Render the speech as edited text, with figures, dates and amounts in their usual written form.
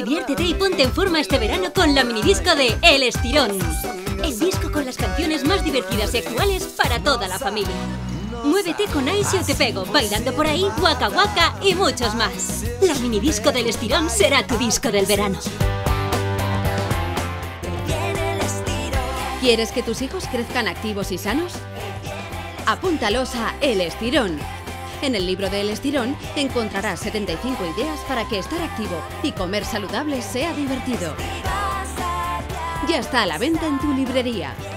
Diviértete y ponte en forma este verano con la minidisco de El Estirón. El disco con las canciones más divertidas y actuales para toda la familia. Muévete con Ay Si Yo Te Pego, Bailando por Ahí, Waka Waka y muchos más. La minidisco del Estirón será tu disco del verano. ¿Quieres que tus hijos crezcan activos y sanos? Apúntalos a El Estirón. En el libro de El Estirón encontrarás 75 ideas para que estar activo y comer saludable sea divertido. Ya está a la venta en tu librería.